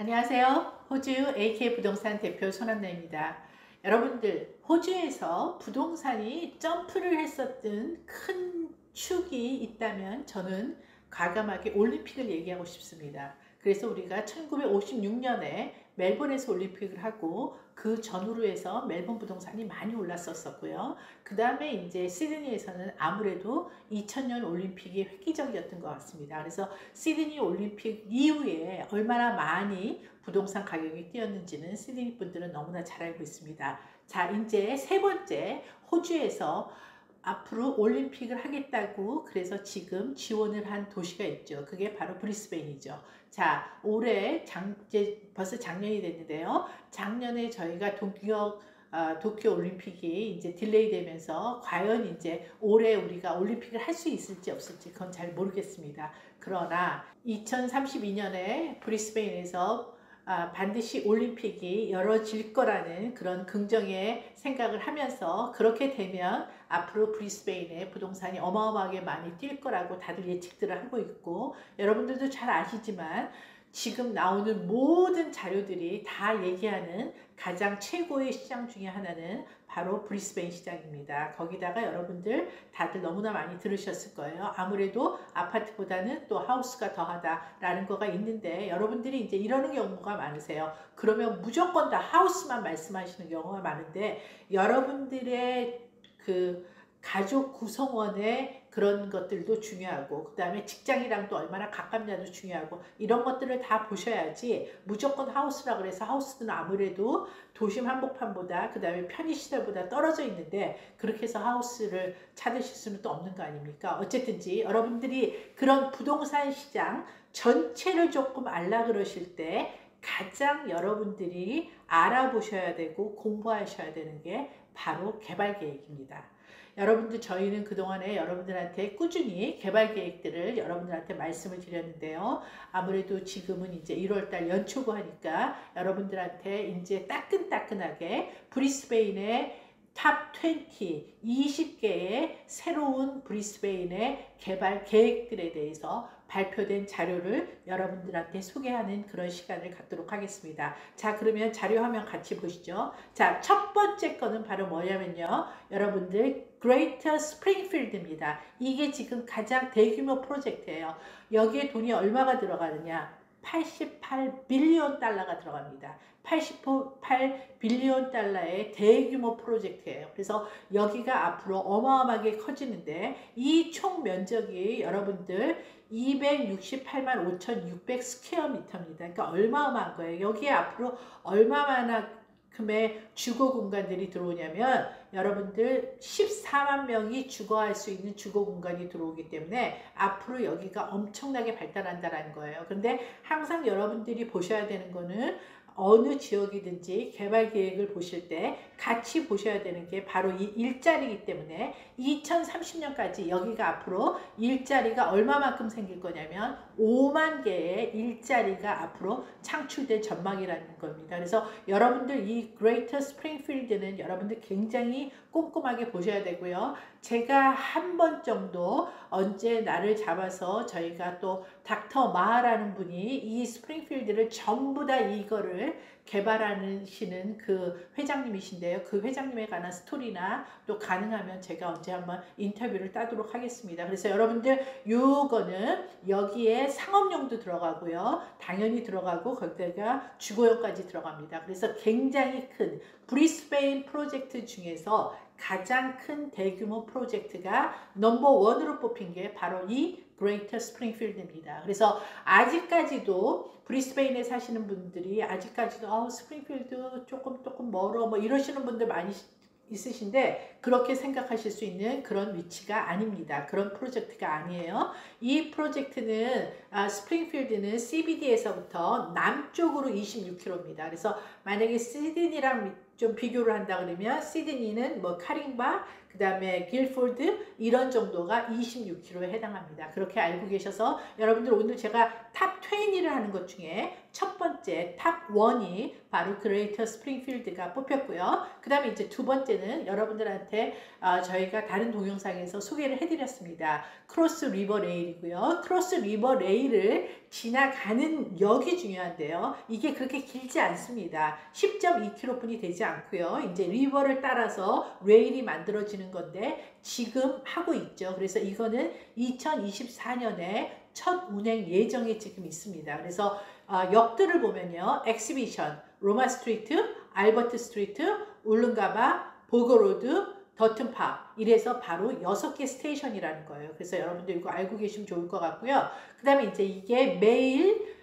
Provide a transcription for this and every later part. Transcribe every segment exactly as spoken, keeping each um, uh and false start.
안녕하세요. 호주 에이케이 부동산 대표 손한나입니다. 여러분들, 호주에서 부동산이 점프를 했었던 큰 축이 있다면 저는 과감하게 올림픽을 얘기하고 싶습니다. 그래서 우리가 천구백오십육 년에 멜번에서 올림픽을 하고 그 전후로 해서 멜번 부동산이 많이 올랐었고요. 그 다음에 이제 시드니에서는 아무래도 이천 년 올림픽이 획기적이었던 것 같습니다. 그래서 시드니 올림픽 이후에 얼마나 많이 부동산 가격이 뛰었는지는 시드니 분들은 너무나 잘 알고 있습니다. 자, 이제 세 번째, 호주에서 앞으로 올림픽을 하겠다고 그래서 지금 지원을 한 도시가 있죠. 그게 바로 브리스베인이죠. 자, 올해 장, 이제 벌써 작년이 됐는데요. 작년에 저희가 도쿄 어, 도쿄 올림픽이 이제 딜레이 되면서 과연 이제 올해 우리가 올림픽을 할 수 있을지 없을지 그건 잘 모르겠습니다. 그러나 이천삼십이 년에 브리스베인에서 아, 반드시 올림픽이 열어질 거라는 그런 긍정의 생각을 하면서 그렇게 되면 앞으로 브리스베인의 부동산이 어마어마하게 많이 뛸 거라고 다들 예측들을 하고 있고, 여러분들도 잘 아시지만 지금 나오는 모든 자료들이 다 얘기하는 가장 최고의 시장 중에 하나는 바로 브리스베인 시장입니다. 거기다가 여러분들 다들 너무나 많이 들으셨을 거예요. 아무래도 아파트보다는 또 하우스가 더하다라는 거가 있는데, 여러분들이 이제 이러는 경우가 많으세요. 그러면 무조건 다 하우스만 말씀하시는 경우가 많은데, 여러분들의 그 가족 구성원의 그런 것들도 중요하고, 그 다음에 직장이랑 또 얼마나 가깝냐도 중요하고, 이런 것들을 다 보셔야지 무조건 하우스라 그래서, 하우스는 아무래도 도심 한복판보다 그 다음에 편의시설보다 떨어져 있는데 그렇게 해서 하우스를 찾으실 수는 또 없는 거 아닙니까? 어쨌든지 여러분들이 그런 부동산 시장 전체를 조금 알라 그러실 때 가장 여러분들이 알아보셔야 되고 공부하셔야 되는 게 바로 개발 계획입니다. 여러분들, 저희는 그동안에 여러분들한테 꾸준히 개발 계획들을 여러분들한테 말씀을 드렸는데요. 아무래도 지금은 이제 일월달 연초고 하니까 여러분들한테 이제 따끈따끈하게 브리스베인의 탑 이십, 이십 개의 새로운 브리스베인의 개발 계획들에 대해서 발표된 자료를 여러분들한테 소개하는 그런 시간을 갖도록 하겠습니다. 자, 그러면 자료 화면 같이 보시죠. 자, 첫 번째 거는 바로 뭐냐면요, 여러분들 Greater Springfield입니다. 이게 지금 가장 대규모 프로젝트예요. 여기에 돈이 얼마가 들어가느냐? 팔십팔 빌리언 달러가 들어갑니다. 팔십팔 빌리언 달러의 대규모 프로젝트예요. 그래서 여기가 앞으로 어마어마하게 커지는데, 이 총 면적이 여러분들 이백육십팔만 오천육백 스퀘어 미터입니다. 그러니까 얼마어마한 거예요. 여기에 앞으로 얼마나 금의 주거 공간들이 들어오냐면, 여러분들 십사만 명이 주거할 수 있는 주거 공간이 들어오기 때문에 앞으로 여기가 엄청나게 발달한다는 거예요. 그런데 항상 여러분들이 보셔야 되는 거는, 어느 지역이든지 개발 계획을 보실 때 같이 보셔야 되는 게 바로 이 일자리이기 때문에, 이천삼십 년까지 여기가 앞으로 일자리가 얼마만큼 생길 거냐면 오만 개의 일자리가 앞으로 창출될 전망이라는 겁니다. 그래서 여러분들 이 그레이터 스프링필드는 여러분들 굉장히 꼼꼼하게 보셔야 되고요. 제가 한 번 정도 언제 날을 잡아서 저희가 또 닥터 마라는 분이 이 스프링필드를 전부 다 이거를 개발하시는 그 회장님이신데요. 그 회장님에 관한 스토리나 또 가능하면 제가 언제 한번 인터뷰를 따도록 하겠습니다. 그래서 여러분들, 요거는 여기에 상업용도 들어가고요. 당연히 들어가고 거기다가 주거용까지 들어갑니다. 그래서 굉장히 큰 브리스베인 프로젝트 중에서 가장 큰 대규모 프로젝트가 넘버 원으로 뽑힌 게 바로 이 그레이터 스프링필드입니다. 그래서 아직까지도 브리스베인에 사시는 분들이 아직까지도 어, 스프링필드 조금 조금 멀어 뭐 이러시는 분들 많이 있으신데, 그렇게 생각하실 수 있는 그런 위치가 아닙니다. 그런 프로젝트가 아니에요. 이 프로젝트는 아, 스프링필드는 씨비디에서부터 남쪽으로 이십육 킬로미터입니다. 그래서 만약에 시드니랑 좀 비교를 한다 그러면 시드니는 뭐 카링바, 그 다음에 길포드 이런 정도가 이십육 킬로미터에 해당합니다. 그렇게 알고 계셔서 여러분들 오늘 제가 탑 이십를 하는 것 중에 첫 번째 탑 일이 바로 그레이터 스프링필드가 뽑혔고요. 그 다음에 이제 두 번째는 여러분들한테 어, 저희가 다른 동영상에서 소개를 해드렸습니다. 크로스 리버 레일이고요. 크로스 리버 레일을 지나가는 역이 중요한데요. 이게 그렇게 길지 않습니다. 십 점 이 킬로미터뿐이 되지 않고요. 이제 리버를 따라서 레일이 만들어지는 건데 지금 하고 있죠. 그래서 이거는 이천이십사 년에 첫 운행 예정이 지금 있습니다. 그래서 어, 역들을 보면요. 엑시비션, 로마 스트리트, 알버트 스트리트, 울릉가바, 보거로드, 더튼파 이래서 바로 여섯 개 스테이션이라는 거예요. 그래서 여러분들 이거 알고 계시면 좋을 것 같고요. 그 다음에 이제 이게 매일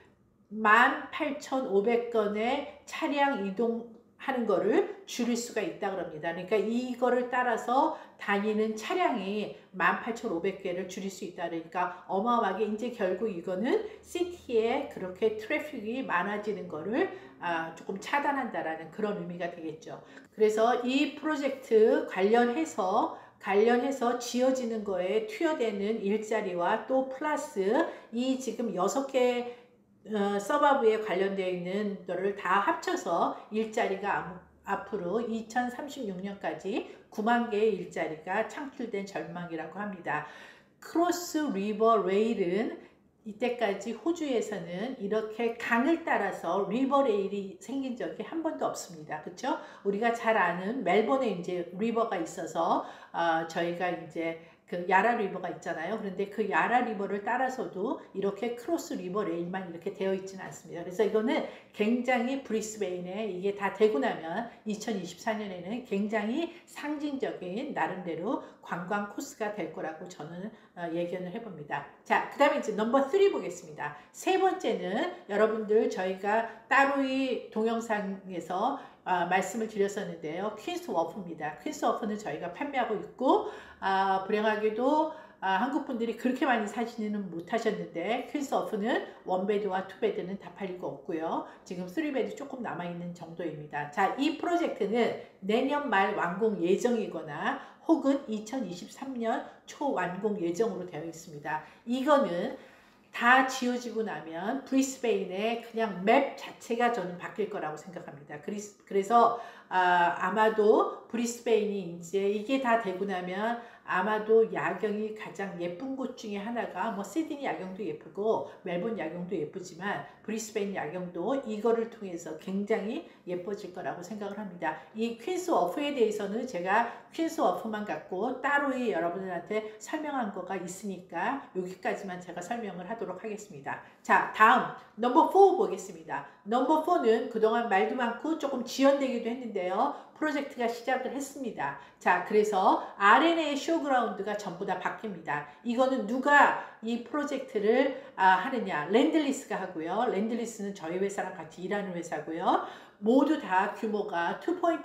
만 팔천오백 건의 차량 이동하는 거를 줄일 수가 있다 그럽니다. 그러니까 이거를 따라서 다니는 차량이 만 팔천오백 개를 줄일 수 있다. 그러니까 어마어마하게 이제 결국 이거는 시티에 그렇게 트래픽이 많아지는 거를 아, 조금 차단한다라는 그런 의미가 되겠죠. 그래서 이 프로젝트 관련해서 관련해서 지어지는 거에 투여되는 일자리와 또 플러스 이 지금 여섯 개 어, 서버브에 관련되어 있는 거를 다 합쳐서 일자리가 앞으로 이천삼십육 년까지 구만 개의 일자리가 창출된 전망이라고 합니다. 크로스 리버 레일은 이때까지 호주에서는 이렇게 강을 따라서 리버 레일이 생긴 적이 한 번도 없습니다. 그렇죠? 우리가 잘 아는 멜번에 이제 리버가 있어서 어, 저희가 이제 그 야라 리버가 있잖아요. 그런데 그 야라 리버를 따라서도 이렇게 크로스 리버 레일만 이렇게 되어 있지는 않습니다. 그래서 이거는 굉장히 브리스베인에 이게 다 되고 나면 이천이십사 년에는 굉장히 상징적인 나름대로 관광 코스가 될 거라고 저는 어, 예견을 해봅니다. 자, 그 다음에 이제 넘버 삼 보겠습니다. 세 번째는 여러분들 저희가 따로이 동영상에서 아, 말씀을 드렸었는데요. 퀸스 워프입니다. 퀸스 워프는 저희가 판매하고 있고 아, 불행하게도 아, 한국 분들이 그렇게 많이 사지는 못하셨는데 퀸스 워프는 원베드와 투베드는 다 팔리고 없고요. 지금 쓰리베드 조금 남아있는 정도입니다. 자, 이 프로젝트는 내년 말 완공 예정이거나 혹은 이천이십삼 년 초 완공 예정으로 되어 있습니다. 이거는 다 지어지고 나면 브리스베인의 그냥 맵 자체가 저는 바뀔 거라고 생각합니다. 그래서 아, 아마도 브리스베인이 이제 이게 다 되고 나면 아마도 야경이 가장 예쁜 곳 중에 하나가 뭐 시드니 야경도 예쁘고 멜번 야경도 예쁘지만 브리스베인 야경도 이거를 통해서 굉장히 예뻐질 거라고 생각을 합니다. 이 퀸스 워프에 대해서는 제가 퀸스 워프만 갖고 따로 여러분들한테 설명한 거가 있으니까 여기까지만 제가 설명을 하도록 하겠습니다. 자, 다음 넘버 사 보겠습니다. 넘버 사는 그동안 말도 많고 조금 지연되기도 했는데요. 프로젝트가 시작을 했습니다. 자, 그래서 알엔에이 쇼그라운드가 전부 다 바뀝니다. 이거는 누가 이 프로젝트를 아, 하느냐? 랜드리스가 하고요. 랜드리스는 저희 회사랑 같이 일하는 회사고요. 모두 다 규모가 이 점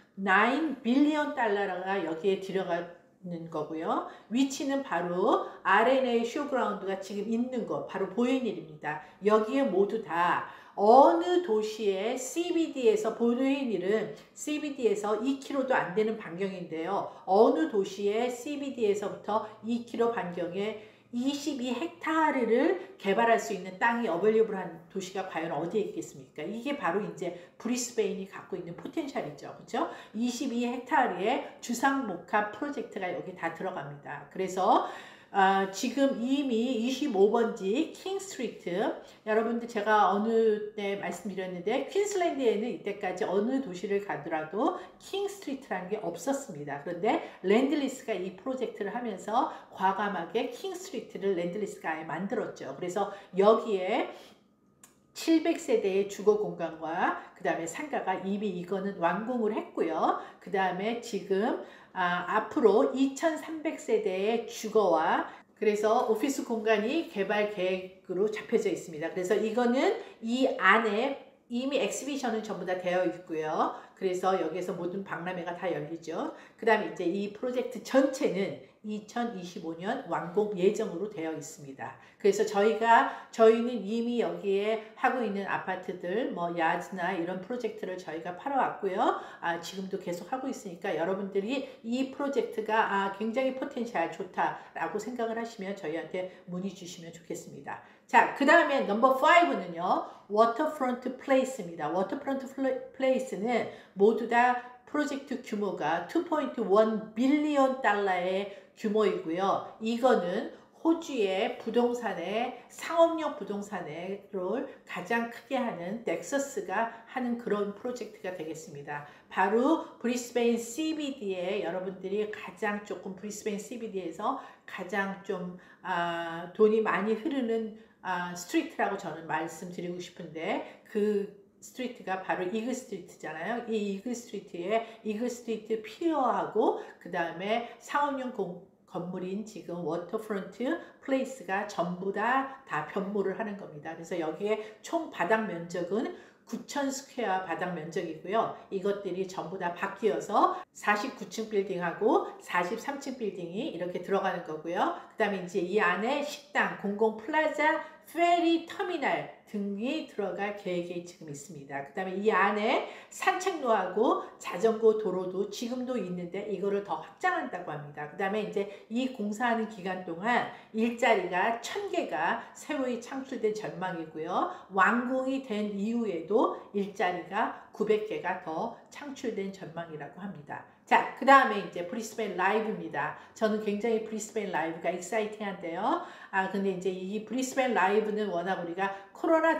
구 빌리언 달러가 여기에 들어가는 거고요. 위치는 바로 알엔에이 쇼그라운드가 지금 있는 거, 바로 보이닐입니다. 여기에 모두 다 어느 도시의 씨비디에서 보이닐은 씨비디에서 이 킬로미터도 안 되는 반경인데요. 어느 도시의 씨비디에서부터 이 킬로미터 반경에 이십이 헥타르를 개발할 수 있는 땅이 어벨리블한 도시가 과연 어디에 있겠습니까? 이게 바로 이제 브리스베인이 갖고 있는 포텐셜이죠. 그렇죠? 이십이 헥타르의 주상목합 프로젝트가 여기 다 들어갑니다. 그래서 어, 지금 이미 이십오 번지 킹스트리트, 여러분들 제가 어느 때 말씀드렸는데 퀸슬랜드에는 이때까지 어느 도시를 가더라도 킹스트리트라는 게 없었습니다. 그런데 랜드리스가 이 프로젝트를 하면서 과감하게 킹스트리트를 랜드리스가 아예 만들었죠. 그래서 여기에 칠백 세대의 주거 공간과 그 다음에 상가가 이미 이거는 완공을 했고요. 그 다음에 지금 아, 앞으로 이천삼백 세대의 주거와 그래서 오피스 공간이 개발 계획으로 잡혀져 있습니다. 그래서 이거는 이 안에 이미 엑시비션은 전부 다 되어 있고요. 그래서 여기에서 모든 박람회가 다 열리죠. 그 다음에 이제 이 프로젝트 전체는 이천이십오 년 완공 예정으로 되어 있습니다. 그래서 저희가 저희는 이미 여기에 하고 있는 아파트들 뭐 야즈나 이런 프로젝트를 저희가 팔아왔고요. 아, 지금도 계속 하고 있으니까 여러분들이 이 프로젝트가 아, 굉장히 포텐셜 좋다라고 생각을 하시면 저희한테 문의 주시면 좋겠습니다. 자, 그 다음에 넘버 파이브는요. 워터프론트 플레이스입니다. 워터프론트 플레이스는 모두 다 프로젝트 규모가 이 점 일 빌리언 달러의 규모이고요. 이거는 호주의 부동산의 상업용 부동산을 가장 크게 하는 넥서스가 하는 그런 프로젝트가 되겠습니다. 바로 브리스베인 씨비디에 여러분들이 가장 조금 브리스베인 씨비디에서 가장 좀 아, 돈이 많이 흐르는 아, 스트리트라고 저는 말씀드리고 싶은데 그 스트리트가 바로 이글 스트리트잖아요. 이 이글 스트리트에 이글 스트리트 피어하고 그 다음에 상업용 공, 건물인 지금 워터프론트 플레이스가 전부 다, 다 변모를 하는 겁니다. 그래서 여기에 총 바닥 면적은 구천 스퀘어 바닥 면적이고요. 이것들이 전부 다 바뀌어서 사십구 층 빌딩하고 사십삼 층 빌딩이 이렇게 들어가는 거고요. 그 다음에 이제 이 안에 식당, 공공 플라자, 페리 터미널 등이 들어갈 계획이 지금 있습니다. 그 다음에 이 안에 산책로하고 자전거 도로도 지금도 있는데 이거를 더 확장한다고 합니다. 그 다음에 이제 이 공사하는 기간 동안 일자리가 천 개가 새로이 창출된 전망이고요. 완공이 된 이후에도 일자리가 구백 개가 더 창출된 전망이라고 합니다. 자, 그 다음에 이제 브리스베인 라이브입니다. 저는 굉장히 브리스베인 라이브가 익사이팅한데요. 아, 근데 이제 이 브리스베인 라이브는 워낙 우리가 코로나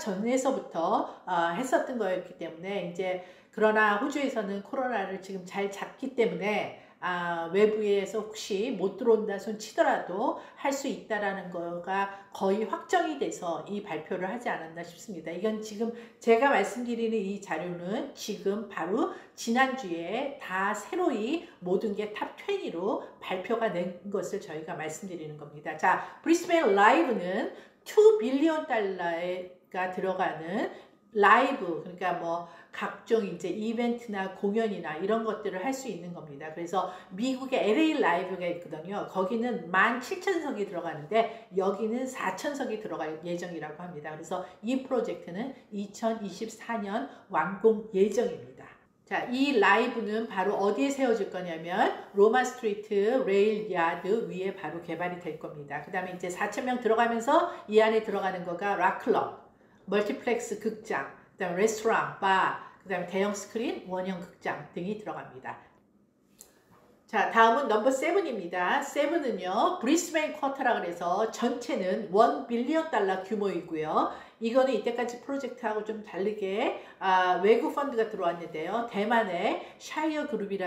전에서부터 어, 했었던 거였기 때문에 이제 그러나 호주에서는 코로나를 지금 잘 잡기 때문에 아, 외부에서 혹시 못 들어온다 손 치더라도 할 수 있다라는 거가 거의 확정이 돼서 이 발표를 하지 않았나 싶습니다. 이건 지금 제가 말씀드리는 이 자료는 지금 바로 지난주에 다 새로이 모든 게 탑 이십로 발표가 된 것을 저희가 말씀드리는 겁니다. 자, 브리스베인 라이브는 이 빌리언 달러가 들어가는 라이브, 그러니까 뭐 각종 이제 이벤트나 공연이나 이런 것들을 할 수 있는 겁니다. 그래서 미국의 엘에이 라이브가 있거든요. 거기는 만 칠천 석이 들어가는데 여기는 사천 석이 들어갈 예정이라고 합니다. 그래서 이 프로젝트는 이천이십사 년 완공 예정입니다. 자, 이 라이브는 바로 어디에 세워질 거냐면 로마 스트리트 레일 야드 위에 바로 개발이 될 겁니다. 그 다음에 이제 사천 명 들어가면서 이 안에 들어가는 거가 락클럽, 멀티플렉스 극장, 그 다음에 레스토랑, 바, 그 다음에 대형 스크린, 원형 극장 등이 들어갑니다. 자, 다음은 넘버 세븐입니다. 세븐은요, 브리스베인 쿼터라 그래서 전체는 일 빌리언 달러 규모이고요. 이거는 이때까지 프로젝트하고 좀 다르게 아, 외국 펀드가 들어왔는데요. 대만의 샤이어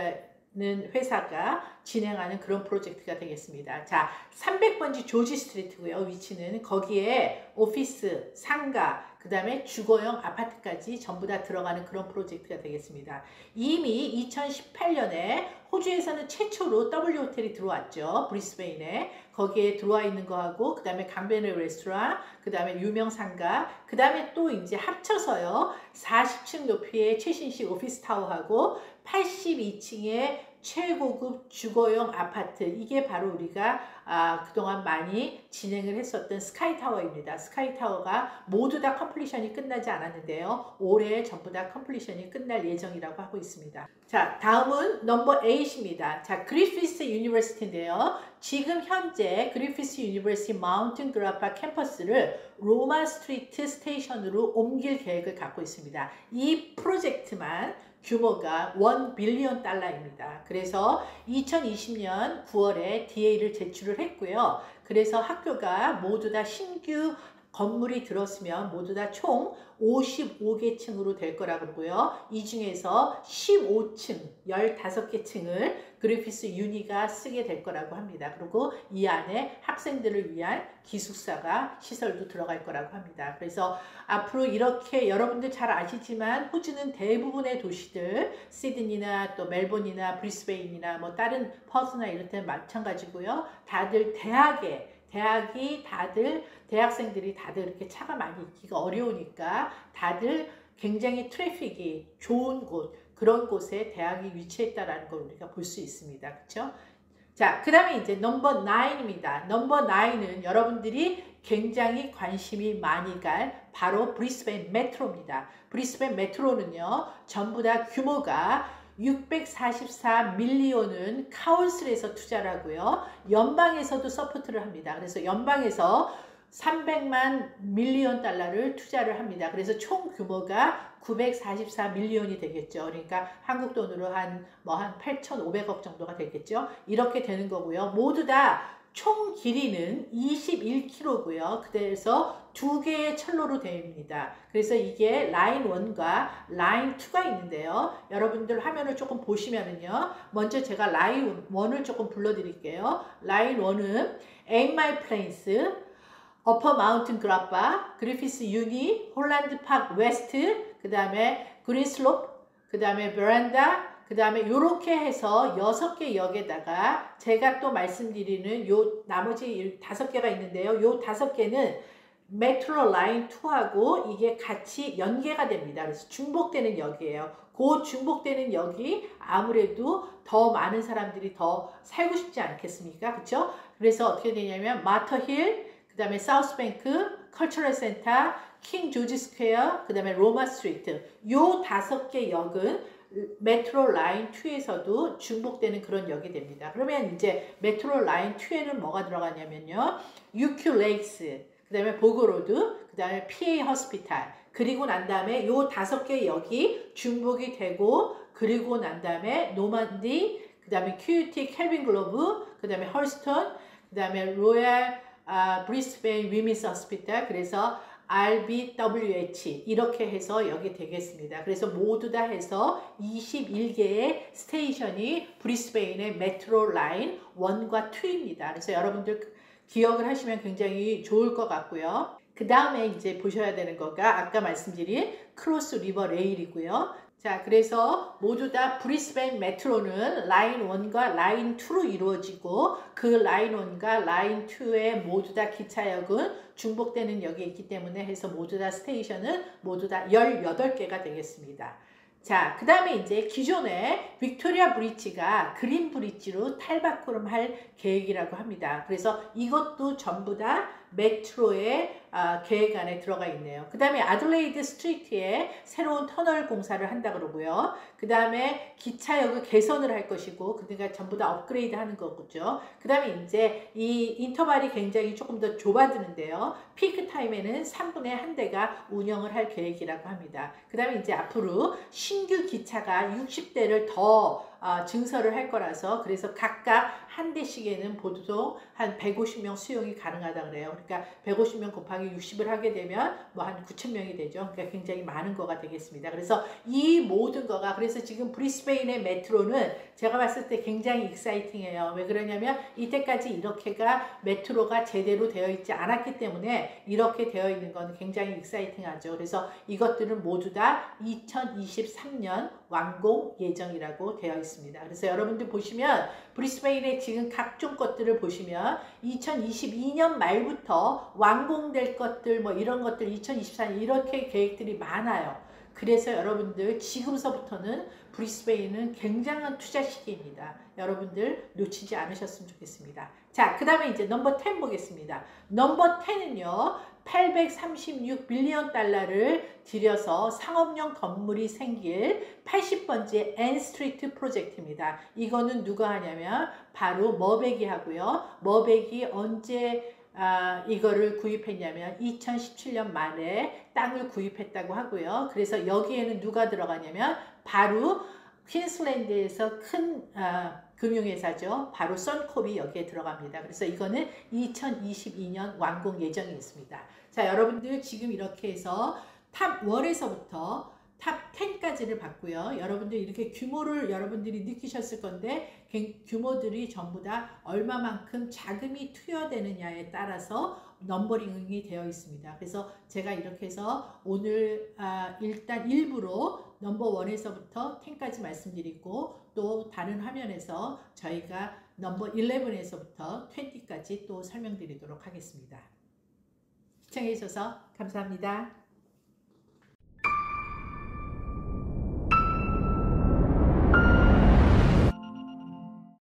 그룹이라는 회사가 진행하는 그런 프로젝트가 되겠습니다. 자, 삼백 번지 조지 스트리트고요. 위치는 거기에 오피스, 상가, 그 다음에 주거용 아파트까지 전부 다 들어가는 그런 프로젝트가 되겠습니다. 이미 이천십팔 년에 호주에서는 최초로 더블유 호텔이 들어왔죠. 브리스베인에. 거기에 들어와 있는 거하고, 그 다음에 강변의 레스토랑, 그 다음에 유명 상가, 그 다음에 또 이제 합쳐서요. 사십 층 높이의 최신식 오피스 타워하고 팔십이 층의 최고급 주거용 아파트, 이게 바로 우리가 아, 그동안 많이 진행을 했었던 스카이타워입니다. 스카이타워가 모두 다 컴플리션이 끝나지 않았는데요. 올해 전부 다 컴플리션이 끝날 예정이라고 하고 있습니다. 자, 다음은 넘버 에잇입니다. 자, 그리피스 유니버시티인데요. 지금 현재 그리피스 유니버시티 마운틴 그라파 캠퍼스를 로마 스트리트 스테이션으로 옮길 계획을 갖고 있습니다. 이 프로젝트만 규모가 일 빌리언 달러입니다. 그래서 이천이십 년 구월에 디에이를 제출을 했고요. 그래서 학교가 모두 다 신규 건물이 들었으면 모두 다 총 오십오 개 층으로 될 거라 그러고요. 이 중에서 십오 층, 십오 개 층을 그리피스 유니가 쓰게 될 거라고 합니다. 그리고 이 안에 학생들을 위한 기숙사가 시설도 들어갈 거라고 합니다. 그래서 앞으로 이렇게 여러분들 잘 아시지만 호주는 대부분의 도시들, 시드니나 또 멜본이나 브리스베인이나 뭐 다른 퍼스나 이런 데 마찬가지고요. 다들 대학에 대학이 다들 대학생들이 다들 이렇게 차가 많이 있기가 어려우니까 다들 굉장히 트래픽이 좋은 곳, 그런 곳에 대학이 위치했다라는 걸 우리가 볼 수 있습니다. 그렇죠? 자, 그 다음에 이제 넘버 나인입니다. 넘버 나인은 여러분들이 굉장히 관심이 많이 갈 바로 브리스베인 메트로입니다. 브리스베인 메트로는요, 전부 다 규모가 육백사십사 밀리언은 카운슬에서 투자를 하고요. 연방에서도 서포트를 합니다. 그래서 연방에서 삼백만 밀리언 달러를 투자를 합니다. 그래서 총 규모가 구백사십사 밀리언이 되겠죠. 그러니까 한국 돈으로 한 뭐 한 팔천오백억 정도가 되겠죠. 이렇게 되는 거고요. 모두 다 총 길이는 이십일 킬로미터고요. 그래서 두 개의 철로로 되어 있습니다. 그래서 이게 라인 일과 라인 이가 있는데요. 여러분들 화면을 조금 보시면은요. 먼저 제가 라인 일을 조금 불러드릴게요. 라인 일은 에잇 마일 플레인스, 어퍼 마운틴 그라파, 그리피스 유니, 홀란드 파크 웨스트, 그 다음에 그린슬롭, 그 다음에 베란다, 그 다음에 요렇게 해서 여섯 개 역에다가 제가 또 말씀드리는 요 나머지 다섯 개가 있는데요. 요 다섯 개는 메트로 라인 이하고 이게 같이 연계가 됩니다. 그래서 중복되는 역이에요. 그 중복되는 역이 아무래도 더 많은 사람들이 더 살고 싶지 않겠습니까? 그렇죠? 그래서 어떻게 되냐면 마터힐, 그 다음에 사우스뱅크, 컬처럴 센터, 킹 조지 스퀘어, 그 다음에 로마 스트리트, 요 다섯 개 역은 메트로 라인 이에서도 중복되는 그런 역이 됩니다. 그러면 이제 메트로 라인 이에는 뭐가 들어가냐면요. 유큐 레이스, 그 다음에 보그로드, 그 다음에 피에이 호스피탈, 그리고 난 다음에 요 다섯 개 역이 중복이 되고, 그리고 난 다음에 노만디, 그 다음에 큐유티 켈빈 글로브, 그 다음에 헐스턴, 그 다음에 로얄 아, 브리스베인 위민스 호스피탈, 그래서 알비더블유에이치 이렇게 해서 여기 되겠습니다. 그래서 모두 다 해서 이십일 개의 스테이션이 브리스베인의 메트로 라인 일과 이입니다. 그래서 여러분들 기억을 하시면 굉장히 좋을 것 같고요. 그 다음에 이제 보셔야 되는 거가 아까 말씀드린 크로스 리버 레일이고요. 자, 그래서 모두 다 브리스베인 메트로는 라인 일과 라인 이로 이루어지고, 그 라인 일과 라인 이에 모두 다 기차역은 중복되는 역이 있기 때문에 해서 모두 다 스테이션은 모두 다 열여덟 개가 되겠습니다. 자, 그 다음에 이제 기존에 빅토리아 브릿지가 그린 브릿지로 탈바꿈을 할 계획이라고 합니다. 그래서 이것도 전부 다 메트로의 아, 계획 안에 들어가 있네요. 그 다음에 아들레이드 스트리트에 새로운 터널 공사를 한다 그러고요. 그 다음에 기차역을 개선을 할 것이고, 그러니까 전부 다 업그레이드 하는 거죠. 그 다음에 이제 이 인터벌이 굉장히 조금 더 좁아지는데요. 피크 타임에는 삼분의 한 대가 운영을 할 계획이라고 합니다. 그 다음에 이제 앞으로 신규 기차가 육십 대를 더 어, 증설을 할 거라서, 그래서 각각 한 대씩에는 보통 한 백오십 명 수용이 가능하다 그래요. 그러니까 백오십 명 곱하기 육십을 하게 되면 뭐 한 구천 명이 되죠. 그러니까 굉장히 많은 거가 되겠습니다. 그래서 이 모든 거가, 그래서 지금 브리스베인의 메트로는 제가 봤을 때 굉장히 익사이팅해요. 왜 그러냐면 이때까지 이렇게가 메트로가 제대로 되어 있지 않았기 때문에 이렇게 되어 있는 건 굉장히 익사이팅하죠. 그래서 이것들은 모두 다 이천이십삼 년 완공 예정이라고 되어 있습니다. 그래서 여러분들 보시면 브리스베인의 지금 각종 것들을 보시면 이천이십이 년 말부터 완공될 것들 뭐 이런 것들 이천이십사 년 이렇게 계획들이 많아요. 그래서 여러분들 지금서부터는 브리스베인은 굉장한 투자 시기입니다. 여러분들 놓치지 않으셨으면 좋겠습니다. 자, 그 다음에 이제 넘버 텐 보겠습니다. 넘버 텐은요. 팔백삼십육 빌리언 달러를 들여서 상업용 건물이 생길 팔십 번째 N 스트리트 프로젝트입니다. 이거는 누가 하냐면 바로 머백이 하고요. 머백이 언제 아, 이거를 구입했냐면 이천십칠 년 말에 땅을 구입했다고 하고요. 그래서 여기에는 누가 들어가냐면 바로 퀸슬랜드에서 큰 아, 금융회사죠. 바로 선콥이 여기에 들어갑니다. 그래서 이거는 이천이십이 년 완공 예정이 있습니다. 자, 여러분들 지금 이렇게 해서 탑 일에서부터 탑 텐까지를 봤고요. 여러분들 이렇게 규모를 여러분들이 느끼셨을 건데 규모들이 전부 다 얼마만큼 자금이 투여되느냐에 따라서 넘버링이 되어 있습니다. 그래서 제가 이렇게 해서 오늘 아, 일단 일부로 넘버 일에서부터 텐까지 말씀드리고, 또 다른 화면에서 저희가 넘버 십일에서부터 이십까지 또 설명드리도록 하겠습니다. 시청해 주셔서 감사합니다.